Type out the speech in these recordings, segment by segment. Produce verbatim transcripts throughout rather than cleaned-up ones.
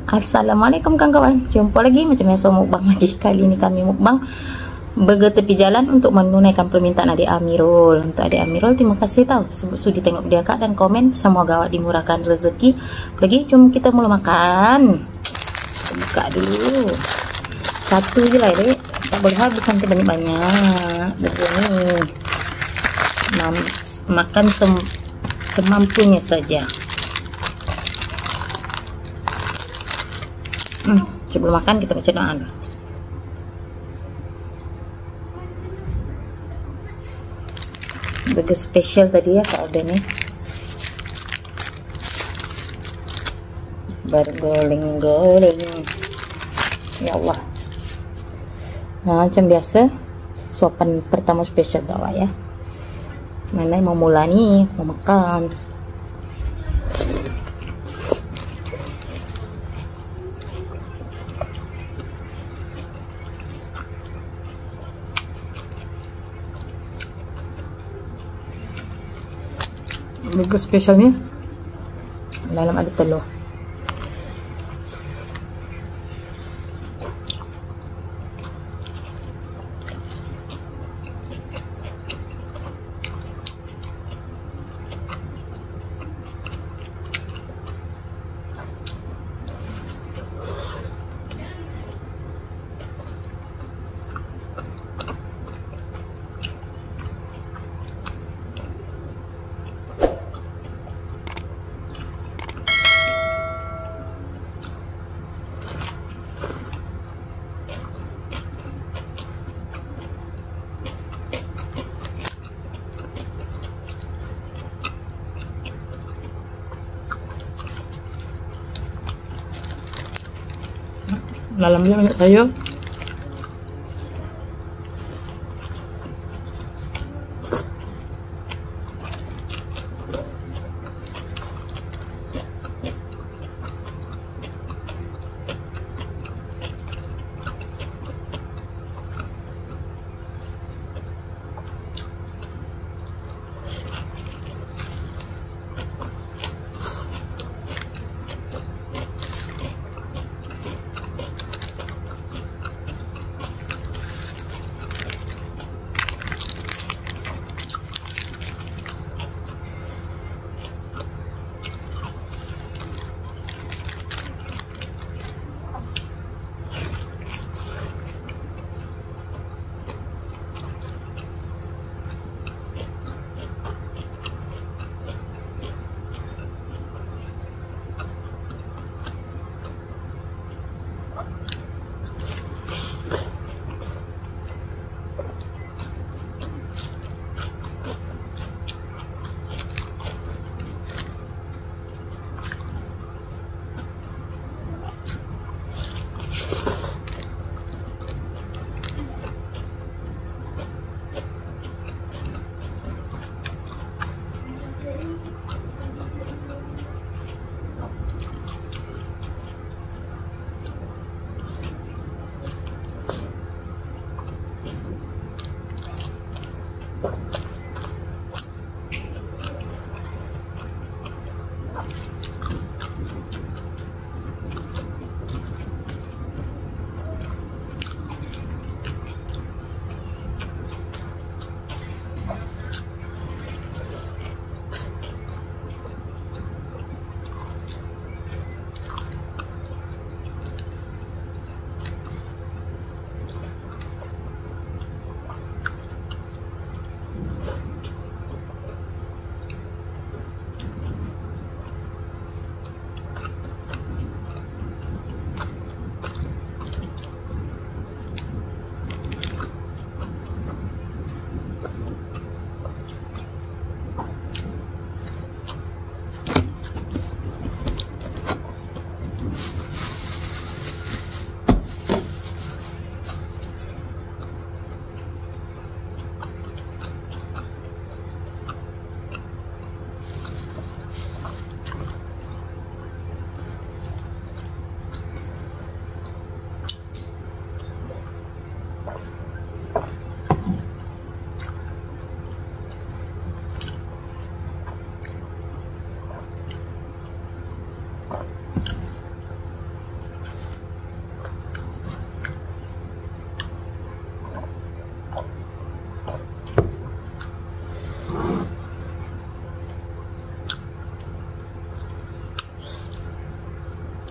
Assalamualaikum kawan-kawan, jumpa lagi macam biasa mukbang lagi. Kali ni kami mukbang burger tepi jalan untuk menunaikan permintaan adik Amirul. Untuk adik Amirul, terima kasih tau sudi tengok video kak dan komen. Semoga awak dimurahkan rezeki. Lagi jom kita mula makan. Kita buka dulu. Satu je lah dek, tak boleh habis nanti banyak-banyak burger ni. Makan sem semampunya saja. Hmm, sebelum makan kita baca doa dulu. Burger spesial tadi ya kak order nih. Berguling-guling. Ya Allah. Nah, macam biasa suapan pertama spesial awak ya. Mana yang mau mula nih, mau makan. Burger spesialnya dalam ada telur. Dalamnya banyak sayur.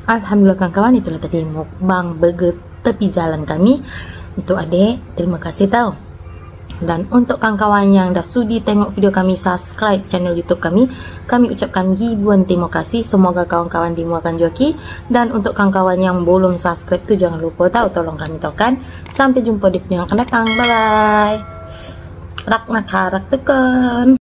Alhamdulillah kawan-kawan, itulah tadi mukbang burger tepi jalan kami untuk adik. Terima kasih tau. Dan untuk kawan-kawan yang dah sudi tengok video kami, subscribe channel YouTube kami, kami ucapkan ribuan terima kasih. Semoga kawan-kawan dimudahkan rezeki. Dan untuk kawan-kawan yang belum subscribe tu jangan lupa tahu, tolong kami tahukan. Sampai jumpa di video yang akan datang. Bye bye. Rak nak harak tekan.